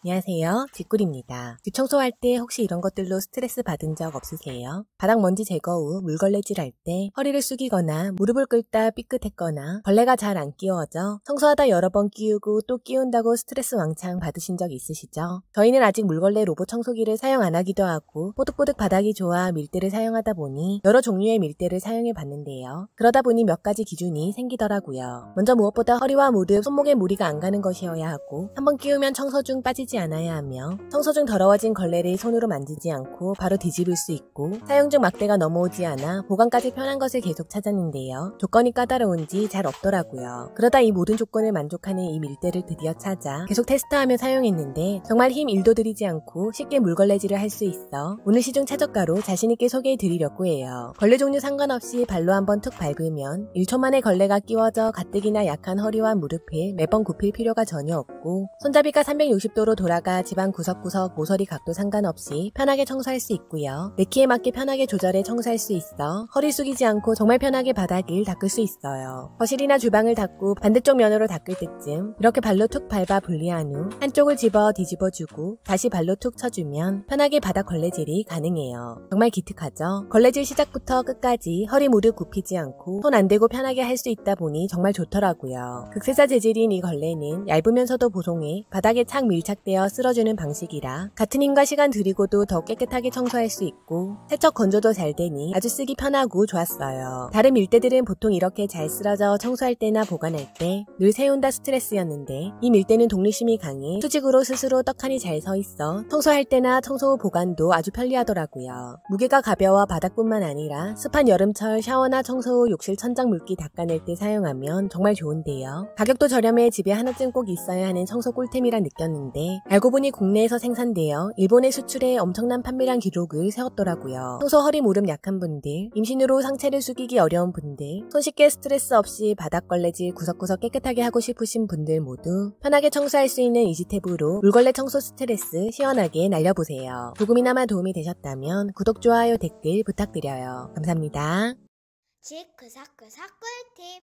안녕하세요. 쥐꿀입니다. 집 청소할 때 혹시 이런 것들로 스트레스 받은 적 없으세요? 바닥 먼지 제거 후 물걸레질 할 때 허리를 숙이거나 무릎을 꿇다 삐끗했거나 벌레가 잘 안 끼워져 청소하다 여러 번 끼우고 또 끼운다고 스트레스 왕창 받으신 적 있으시죠? 저희는 아직 물걸레 로봇 청소기를 사용 안 하기도 하고 뽀득뽀득 바닥이 좋아 밀대를 사용하다 보니 여러 종류의 밀대를 사용해 봤는데요. 그러다 보니 몇 가지 기준이 생기더라고요. 먼저 무엇보다 허리와 무릎, 손목에 무리가 안 가는 것이어야 하고 한번 끼우면 청소 중 빠지지 않아야 하며 청소 중 더러워진 걸레를 손으로 만지지 않고 바로 뒤집을 수 있고 사용 중 막대가 넘어오지 않아 보관까지 편한 것을 계속 찾았는데요. 조건이 까다로운지 잘 없더라고요. 그러다 이 모든 조건을 만족하는 이 밀대를 드디어 찾아 계속 테스트하며 사용했는데 정말 힘 1도 들이지 않고 쉽게 물걸레질을 할 수 있어 오늘 시중 최저가로 자신있게 소개해 드리려고 해요. 걸레 종류 상관없이 발로 한번 툭 밟으면 1초 만에 걸레가 끼워져 가뜩이나 약한 허리와 무릎을 매번 굽힐 필요가 전혀 없고 손잡이가 360도로 돌아가 집안 구석구석 모서리 각도 상관없이 편하게 청소할 수 있고요. 내 키에 맞게 편하게 조절해 청소할 수 있어 허리 숙이지 않고 정말 편하게 바닥을 닦을 수 있어요. 거실이나 주방을 닦고 반대쪽 면으로 닦을 때쯤 이렇게 발로 툭 밟아 분리한 후 한쪽을 집어 뒤집어주고 다시 발로 툭 쳐주면 편하게 바닥 걸레질이 가능해요. 정말 기특하죠? 걸레질 시작부터 끝까지 허리 무릎 굽히지 않고 손 안 대고 편하게 할 수 있다 보니 정말 좋더라고요. 극세사 재질인 이 걸레는 얇으면서도 보송해 바닥에 착 밀착되어 쓸어주는 방식이라 같은 힘과 시간 들이고도 더 깨끗하게 청소할 수 있고 세척 건조도 잘 되니 아주 쓰기 편하고 좋았어요. 다른 밀대들은 보통 이렇게 잘 쓸어져 청소할 때나 보관할 때 늘 세운다 스트레스였는데 이 밀대는 독립심이 강해 수직으로 스스로 떡하니 잘 서 있어 청소할 때나 청소 후 보관도 아주 편리하더라고요. 무게가 가벼워 바닥뿐만 아니라 습한 여름철 샤워나 청소 후 욕실 천장 물기 닦아낼 때 사용하면 정말 좋은데요. 가격도 저렴해 집에 하나쯤 꼭 있어야 하는 청소 꿀템이라 느꼈는데 알고 보니 국내에서 생산되어 일본에 수출해 엄청난 판매량 기록을 세웠더라고요. 청소 허리 무릎 약한 분들, 임신으로 상체를 숙이기 어려운 분들, 손쉽게 스트레스 없이 바닥 걸레질 구석구석 깨끗하게 하고 싶으신 분들 모두 편하게 청소할 수 있는 이지탭으로 물걸레 청소 스트레스 시원하게 날려보세요. 조금이나마 도움이 되셨다면 구독, 좋아요, 댓글 부탁드려요. 감사합니다. 쥐크삭크삭 꿀팁.